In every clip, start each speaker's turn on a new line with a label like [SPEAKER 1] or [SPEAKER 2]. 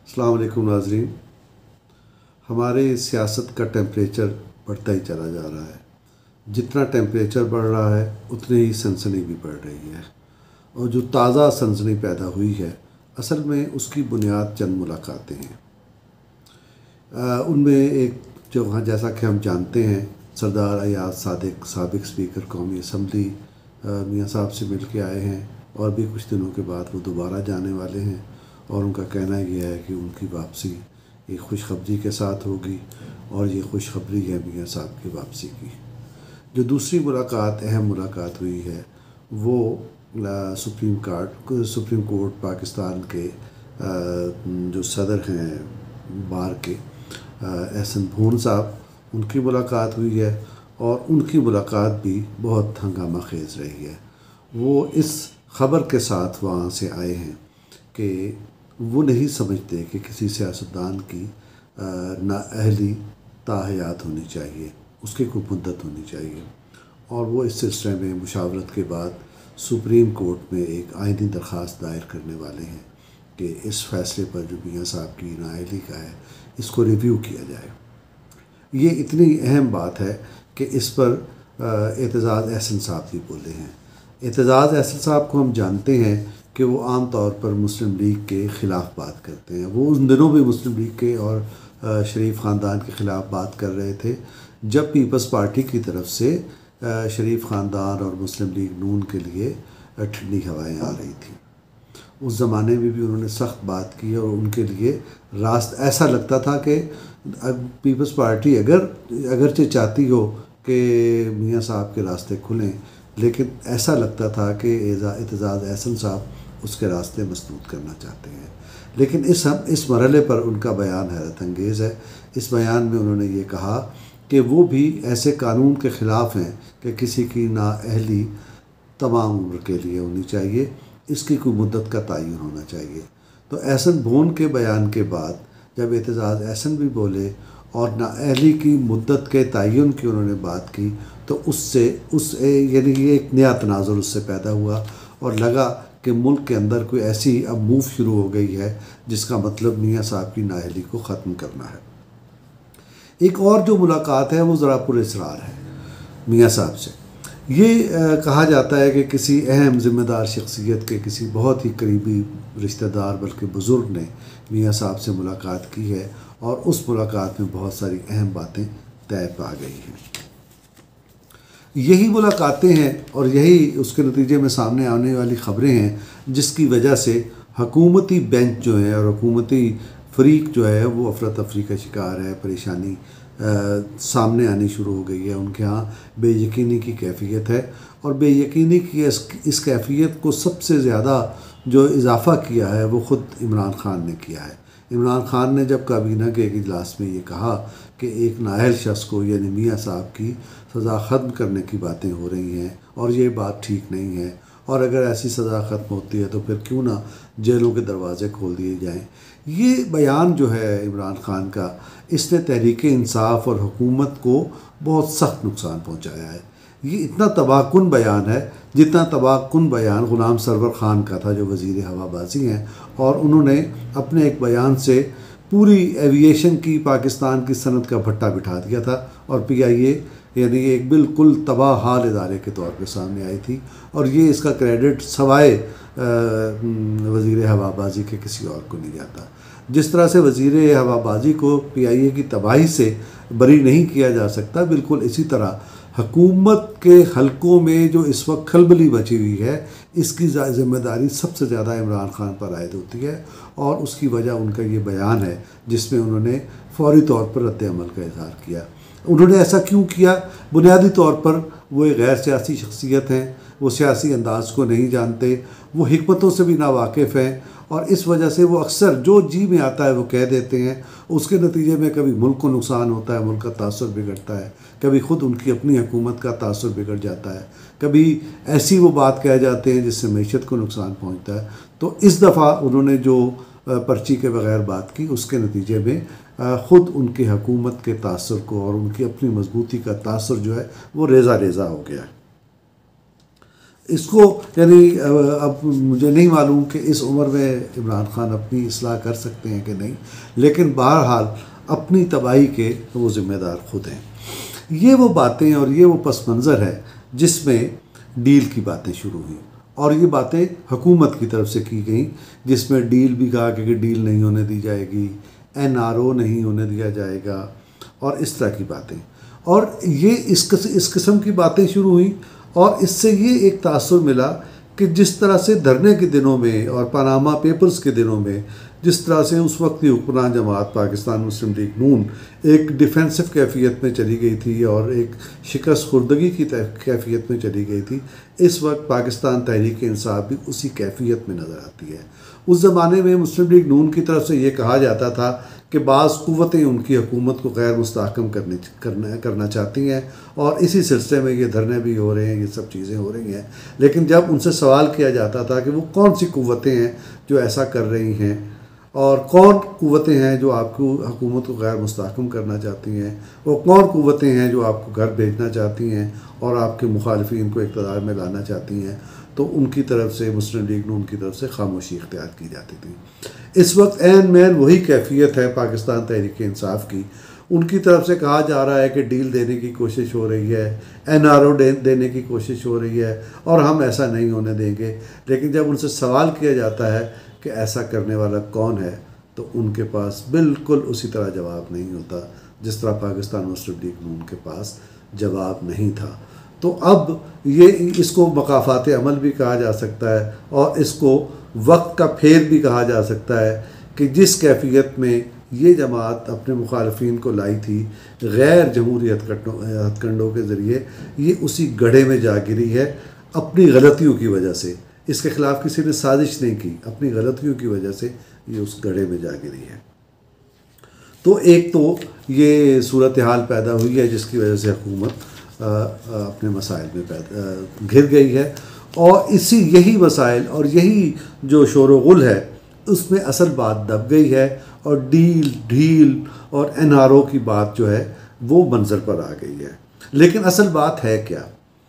[SPEAKER 1] السلام علیکم ناظرین. ہمارے سیاست کا ٹیمپریچر بڑھتا ہی چلا جا رہا ہے. جتنا ٹیمپریچر بڑھ رہا ہے اتنی ہی سنسنی بھی بڑھ رہی ہے. اور جو تازہ سنسنی پیدا ہوئی ہے اصل میں اس کی بنیاد چند ملاقاتیں ہیں. ان میں ایک جو جیسا کہ ہم جانتے ہیں سردار ایاز صادق سابق اسپیکر قومی اسمبلی میاں صاحب سے مل کے آئے ہیں اور بھی کچھ دنوں کے بعد وہ دوبارہ جانے والے ہیں. اور ان کا کہنا یہ ہے کہ ان کی واپسی ایک خوشخبری کے ساتھ ہوگی اور یہ خوشخبری ہے میاں صاحب کی واپسی کی. جو دوسری ملاقات اہم ملاقات ہوئی ہے وہ سپریم کورٹ پاکستان کے جو صدر ہیں بار کے احسن بھون صاحب ان کی ملاقات ہوئی ہے. اور ان کی ملاقات بھی بہت ہنگامہ خیز رہی ہے. وہ اس خبر کے ساتھ وہاں سے آئے ہیں کہ وہ نہیں سمجھتے کہ کسی سیاستدان کی نااہلی تاحیات ہونی چاہیے، اس کی کوئی مدت ہونی چاہیے. اور وہ اس سلسلے میں مشاورت کے بعد سپریم کورٹ میں ایک آئینی درخواست دائر کرنے والے ہیں کہ اس فیصلے پر جو میاں صاحب کی نااہلی کا ہے اس کو ریویو کیا جائے. یہ اتنی اہم بات ہے کہ اس پر اعتزاز احسن صاحب بھی بولے ہیں. اعتزاز احسن صاحب کو ہم جانتے ہیں کہ وہ عام طور پر مسلم لیگ کے خلاف بات کرتے ہیں. وہ ان دنوں بھی مسلم لیگ کے اور شریف خاندان کے خلاف بات کر رہے تھے جب پیپلز پارٹی کی طرف سے شریف خاندان اور مسلم لیگ نون کے لیے ٹھنڈی ہوائیں آ رہی تھیں. اس زمانے میں بھی انہوں نے سخت بات کی اور ان کے لیے ایسا لگتا تھا کہ پیپلز پارٹی اگرچہ چاہتی ہو کہ میاں صاحب کے راستے کھلیں لیکن ایسا لگتا تھا کہ اعتزاز احسن صاحب اس کے راستے مسدود کرنا چاہتے ہیں. لیکن اس مرحلے پر ان کا بیان حیرت انگیز ہے. اس بیان میں انہوں نے یہ کہا کہ وہ بھی ایسے قانون کے خلاف ہیں کہ کسی کی نااہلی تمام عمر کے لیے ہونی چاہیے، اس کی کوئی مدت کا تعین ہونا چاہیے. تو احسن بھون کے بیان کے بعد جب اعتزاز احسن بھی بولے اور نااہلی کی مدت کے تعین کی انہوں نے بات کی تو یعنی یہ ایک نیا تناظر اس سے پیدا ہوا اور لگا کہ ملک کے اندر کوئی ایسی اب موو شروع ہو گئی ہے جس کا مطلب میاں صاحب کی نااہلی کو ختم کرنا ہے. ایک اور جو ملاقات ہے وہ ذرا پر اسرار ہے میاں صاحب سے. یہ کہا جاتا ہے کہ کسی اہم ذمہ دار شخصیت کے کسی بہت ہی قریبی رشتہ دار بلکہ بزرگ نے میاں صاحب سے ملاقات کی ہے اور اس ملاقات میں بہت ساری اہم باتیں طے پا گئی ہیں. یہی ملاقاتیں ہیں اور یہی اس کے نتیجے میں سامنے آنے والی خبریں ہیں جس کی وجہ سے حکومتی بینچ جو ہے اور حکومتی فریق جو ہے وہ افراتفری کا شکار ہے. پریشانی سامنے آنی شروع ہو گئی ہے. ان کے ہاں بے یقینی کی کیفیت ہے اور بے یقینی کی اس کیفیت کو سب سے زیادہ جو اضافہ کیا ہے وہ خود عمران خان نے کیا ہے. عمران خان نے جب کابینہ کے ایک اجلاس میں یہ کہا کہ ایک نااہل شخص کو یعنی میاں صاحب کی سزا ختم کرنے کی باتیں ہو رہی ہیں اور یہ بات ٹھیک نہیں ہے اور اگر ایسی سزا ختم ہوتی ہے تو پھر کیوں نہ جیلوں کے دروازے کھول دیے جائیں. یہ بیان جو ہے عمران خان کا اس نے تحریک انصاف اور حکومت کو بہت سخت نقصان پہنچایا ہے. یہ اتنا تباہ کن بیان ہے جتنا تباہ کن بیان غلام سرور خان کا تھا جو وزیر ہوا بازی ہیں اور انہوں نے اپنے ایک بیان سے پوری ایوییشن کی پاکستان کی صنعت کا بھٹا بٹھا دیا تھا اور پی آئی اے یعنی ایک بالکل تباہ حال ادارے کے طور پہ سامنے آئی تھی. اور یہ اس کا کریڈٹ سوائے وزیر ہوا بازی کے کسی اور کو نہیں جاتا. جس طرح سے وزیر ہوا بازی کو پی آئی اے کی تباہی سے بری نہیں کیا جا سکتا، بالکل اسی طرح حکومت کے حلقوں میں جو اس وقت کھلبلی مچی ہوئی ہے اس کی ذمہ داری سب سے زیادہ عمران خان پر عائد ہوتی ہے. اور اس کی وجہ ان کا یہ بیان ہے جس میں انہوں نے فوری طور پر رد عمل کا اظہار کیا. انہوں نے ایسا کیوں کیا؟ بنیادی طور پر وہ ایک غیر سیاسی شخصیت ہیں، وہ سیاسی انداز کو نہیں جانتے، وہ حکمتوں سے بھی ناواقف ہیں اور اس وجہ سے وہ اکثر جو جی میں آتا ہے وہ کہہ دیتے ہیں. اس کے نتیجے میں کبھی ملک کو نقصان ہوتا ہے، ملک کا تاثر بگڑتا ہے، کبھی خود ان کی اپنی حکومت کا تاثر بگڑ جاتا ہے، کبھی ایسی وہ بات کہہ جاتے ہیں جس سے معیشت کو نقصان پہنچتا ہے. تو اس دفعہ انہوں نے جو پرچی کے بغیر بات کی اس کے نتیجے میں خود ان کی حکومت کے تاثر کو اور ان کی اپنی مضبوطی کا تاثر جو ہے وہ ریزہ ریزہ ہو گیا. اس کو یعنی اب مجھے نہیں معلوم کہ اس عمر میں عمران خان اپنی اصلاح کر سکتے ہیں کہ نہیں، لیکن بہرحال اپنی تباہی کے وہ ذمہ دار خود ہیں۔ یہ وہ باتیں اور یہ وہ پس منظر ہے جس میں ڈیل کی باتیں شروع ہوئیں، اور یہ باتیں حکومت کی طرف سے کی گئیں، جس میں ڈیل بھی کہا کہ ڈیل نہیں ہونے دی جائے گی، NRO نہیں ہونے دیا جائے گا، اور اس طرح کی باتیں، اور یہ اس قسم کی باتیں شروع ہوئیں۔ اور اس سے یہ ایک تاثر ملا کہ جس طرح سے دھرنے کے دنوں میں اور پاناما پیپرز کے دنوں میں جس طرح سے اس وقت کی حکمران جماعت پاکستان مسلم لیگ نون ایک ڈیفینسو کیفیت میں چلی گئی تھی اور ایک شکست خوردگی کی کیفیت میں چلی گئی تھی، اس وقت پاکستان تحریک انصاف بھی اسی کیفیت میں نظر آتی ہے۔ اس زمانے میں مسلم لیگ نون کی طرف سے یہ کہا جاتا تھا کہ بعض قوتیں ان کی حکومت کو غیر مستحکم کرنا چاہتی ہیں، اور اسی سلسلے میں یہ دھرنے بھی ہو رہے ہیں، یہ سب چیزیں ہو رہی ہیں۔ لیکن جب ان سے سوال کیا جاتا تھا کہ وہ کون سی قوتیں ہیں جو ایسا کر رہی ہیں، اور کون قوتیں ہیں جو آپ کو حکومت کو غیر مستحکم کرنا چاہتی ہیں، وہ کون قوتیں ہیں جو آپ کو گھر بھیجنا چاہتی ہیں اور آپ کے مخالفین کو اقتدار میں لانا چاہتی ہیں، تو ان کی طرف سے مسلم لیگ نون کی طرف سے خاموشی اختیار کی جاتی تھی۔ اس وقت عین مین وہی کیفیت ہے پاکستان تحریک انصاف کی۔ ان کی طرف سے کہا جا رہا ہے کہ ڈیل دینے کی کوشش ہو رہی ہے، NRO دینے کی کوشش ہو رہی ہے، اور ہم ایسا نہیں ہونے دیں گے۔ لیکن جب ان سے سوال کیا جاتا ہے کہ ایسا کرنے والا کون ہے، تو ان کے پاس بالکل اسی طرح جواب نہیں ہوتا جس طرح پاکستان مسلم لیگ نون کے پاس جواب نہیں تھا۔ تو اب اس کو مقافات عمل بھی کہا جا سکتا ہے، اور اس کو وقت کا پھیر بھی کہا جا سکتا ہے کہ جس کیفیت میں یہ جماعت اپنے مخالفین کو لائی تھی غیر جمہوری ہتھ کنڈوں کے ذریعے، یہ اسی گڑھے میں جا گری ہے اپنی غلطیوں کی وجہ سے۔ اس کے خلاف کسی نے سازش نہیں کی، اپنی غلطیوں کی وجہ سے یہ اس گڑھے میں جا گری ہے۔ تو ایک تو یہ صورتحال پیدا ہوئی ہے جس کی وجہ سے حکومت اپنے مسائل میں گھر گئی ہے، اور یہی مسائل اور یہی جو شور و غل ہے اس میں اصل بات دب گئی ہے، اور ڈھیل اور NRO کی بات جو ہے وہ منظر پر آ گئی ہے۔ لیکن اصل بات ہے کیا؟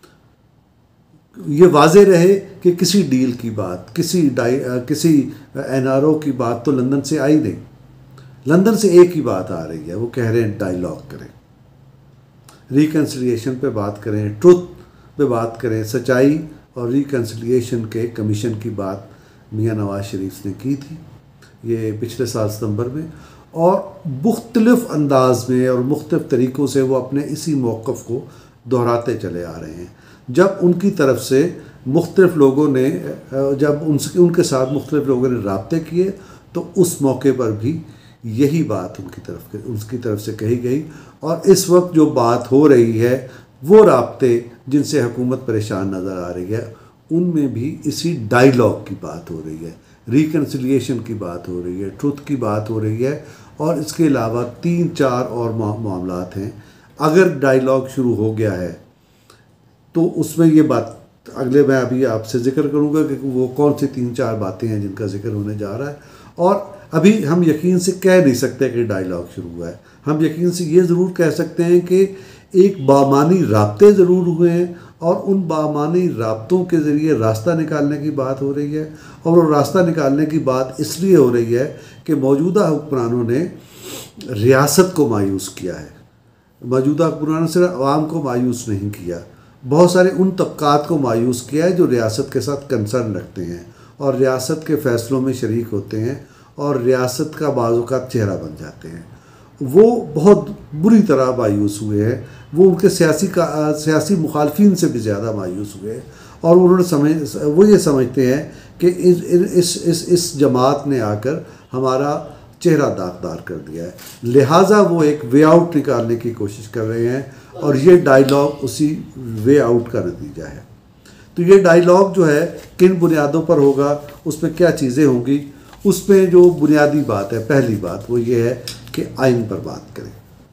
[SPEAKER 1] یہ واضح رہے کہ کسی ڈیل کی بات، کسی NRO کی بات تو لندن سے آئی نہیں۔ لندن سے ایک ہی بات آ رہی ہے، وہ کہہ رہے ہیں ڈائیلاگ کریں، ریکنسیلیشن پہ بات کریں، ٹروتھ پہ بات کریں، سچائی اور ریکنسیلیشن کے کمیشن کی بات میاں نواز شریف نے کی تھی یہ پچھلے سال ستمبر میں، اور مختلف انداز میں اور مختلف طریقوں سے وہ اپنے اسی موقف کو دہراتے چلے آ رہے ہیں۔ جب ان کی طرف سے مختلف لوگوں نے ان کے ساتھ مختلف لوگوں نے رابطے کیے، تو اس موقع پر بھی یہی بات ان کی طرف سے کہی گئی، اور اس وقت جو بات ہو رہی ہے وہ رابطے جن سے حکومت پریشان نظر آ رہی ہے ان میں بھی اسی ڈائیلاگ کی بات ہو رہی ہے، ریکنسیلیشن کی بات ہو رہی ہے، ٹروتھ کی بات ہو رہی ہے، اور اس کے علاوہ 3-4 اور معاملات ہیں۔ اگر ڈائیلاگ شروع ہو گیا ہے تو اس میں یہ بات اگلے میں ابھی آپ سے ذکر کروں گا کہ وہ کون سی 3-4 باتیں ہیں جن کا ذکر ہونے جا رہا ہے، اور ابھی ہم یقین سے کہہ نہیں سکتے کہ ڈائیلاگ شروع ہوا ہے۔ ہم یقین سے یہ ضرور کہہ سکتے ہیں کہ ایک بامعنی رابطے ضرور ہوئے ہیں، اور ان بامعنی رابطوں کے ذریعے راستہ نکالنے کی بات ہو رہی ہے، اور وہ راستہ نکالنے کی بات اس لیے ہو رہی ہے کہ موجودہ حکمرانوں نے ریاست کو مایوس کیا ہے۔ موجودہ حکمرانوں سے عوام کو مایوس نہیں کیا، بہت سارے ان طبقات کو مایوس کیا ہے جو ریاست کے ساتھ کنسرن رکھتے ہیں اور ریاست کے فیصلوں میں شریک ہوتے ہیں اور ریاست کا بعض اوقات چہرہ بن جاتے ہیں۔ وہ بہت بری طرح مایوس ہوئے ہیں، وہ ان کے سیاسی مخالفین سے بھی زیادہ مایوس ہوئے، اور وہ یہ سمجھتے ہیں کہ اس جماعت نے آ کر ہمارا چہرہ داغدار کر دیا ہے، لہٰذا وہ ایک وے آؤٹ نکالنے کی کوشش کر رہے ہیں، اور یہ ڈائیلاگ اسی وے آؤٹ کا نتیجہ ہے۔ تو یہ ڈائیلاگ جو ہے کن بنیادوں پر ہوگا، اس میں کیا چیزیں ہوں گی، اس میں جو بنیادی بات ہے، پہلی بات وہ یہ ہے کہ آئین پر بات کریں،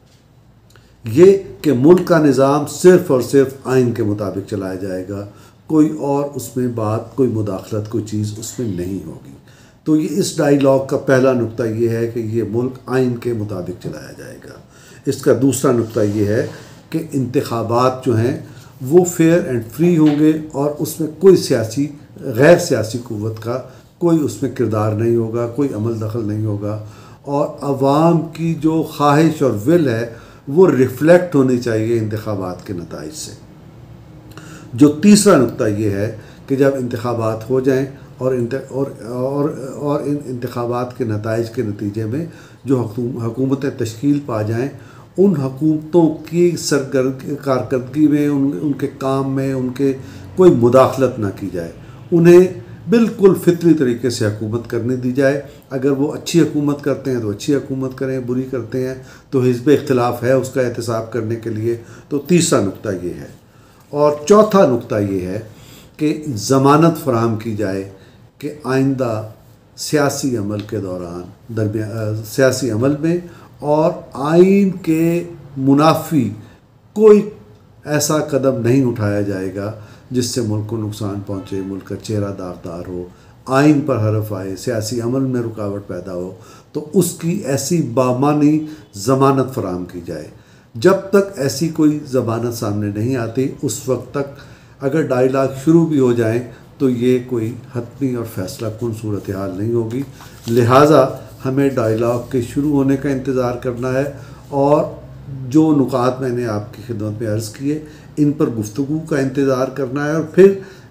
[SPEAKER 1] یہ کہ ملک کا نظام صرف اور صرف آئین کے مطابق چلایا جائے گا، کوئی اور اس میں بات، کوئی مداخلت، کوئی چیز اس میں نہیں ہوگی۔ تو یہ اس ڈائیلاگ کا پہلا نقطہ یہ ہے کہ یہ ملک آئین کے مطابق چلایا جائے گا۔ اس کا دوسرا نقطہ یہ ہے کہ انتخابات جو ہیں وہ فیئر اینڈ فری ہوں گے اور اس میں کوئی غیر سیاسی قوت کا کوئی اس میں کردار نہیں ہوگا، کوئی عمل دخل نہیں ہوگا، اور عوام کی جو خواہش اور ول ہے وہ ریفلیکٹ ہونی چاہیے انتخابات کے نتائج سے۔ جو تیسرا نقطہ یہ ہے کہ جب انتخابات ہو جائیں اور ان انتخابات کے نتائج کے نتیجے میں جو حکومتیں تشکیل پا جائیں، ان حکومتوں کی کارکردگی میں، ان کے کام میں ان کے کوئی مداخلت نہ کی جائے، انہیں بالکل فطری طریقے سے حکومت کرنے دی جائے۔ اگر وہ اچھی حکومت کرتے ہیں تو اچھی حکومت کریں، بری کرتے ہیں تو حزب اختلاف ہے اس کا احتساب کرنے کے لیے۔ تو تیسرا نقطہ یہ ہے۔ اور چوتھا نقطہ یہ ہے کہ ضمانت فراہم کی جائے کہ آئندہ سیاسی عمل کے دوران سیاسی عمل میں اور آئین کے منافی کوئی ایسا قدم نہیں اٹھایا جائے گا جس سے ملک کو نقصان پہنچے، ملک کا چہرہ داغدار ہو، آئین پر حرف آئے، سیاسی عمل میں رکاوٹ پیدا ہو، تو اس کی ایسی بامانی ضمانت فراہم کی جائے۔ جب تک ایسی کوئی ضمانت سامنے نہیں آتی، اس وقت تک اگر ڈائیلاگ شروع بھی ہو جائیں تو یہ کوئی حتمی اور فیصلہ کن صورتحال نہیں ہوگی۔ لہٰذا ہمیں ڈائیلاگ کے شروع ہونے کا انتظار کرنا ہے، اور جو نکات میں نے آپ کی خدمت میں عرض کیے ان پر گفتگو کا انتظار کرنا ہے، اور پھر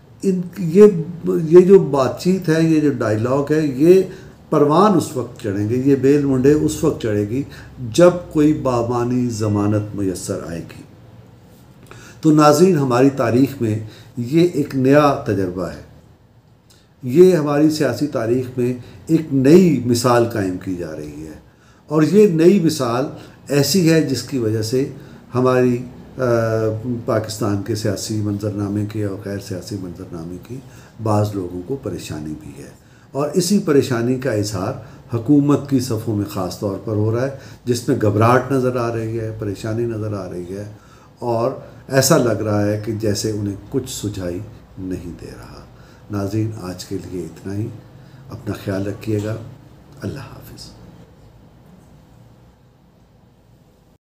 [SPEAKER 1] یہ جو بات چیت ہے، یہ جو ڈائیلاگ ہے، یہ پروان اس وقت چڑھیں گے، یہ بیل منڈے اس وقت چڑھے گی جب کوئی بامانی ضمانت میسر آئے گی۔ تو ناظرین، ہماری تاریخ میں یہ ایک نیا تجربہ ہے، یہ ہماری سیاسی تاریخ میں ایک نئی مثال قائم کی جا رہی ہے، اور یہ نئی مثال ایسی ہے جس کی وجہ سے ہماری پاکستان کے سیاسی منظرنامے کی اور غیر سیاسی منظرنامے کی بعض لوگوں کو پریشانی بھی ہے، اور اسی پریشانی کا اظہار حکومت کی صفوں میں خاص طور پر ہو رہا ہے، جس میں گھبراہٹ نظر آ رہی ہے، پریشانی نظر آ رہی ہے، اور ایسا لگ رہا ہے کہ جیسے انہیں کچھ سجھائی نہیں دے رہا۔ ناظرین، آج کے لیے اتنا ہی۔ اپنا خیال رکھیے گا۔ اللہ حافظ۔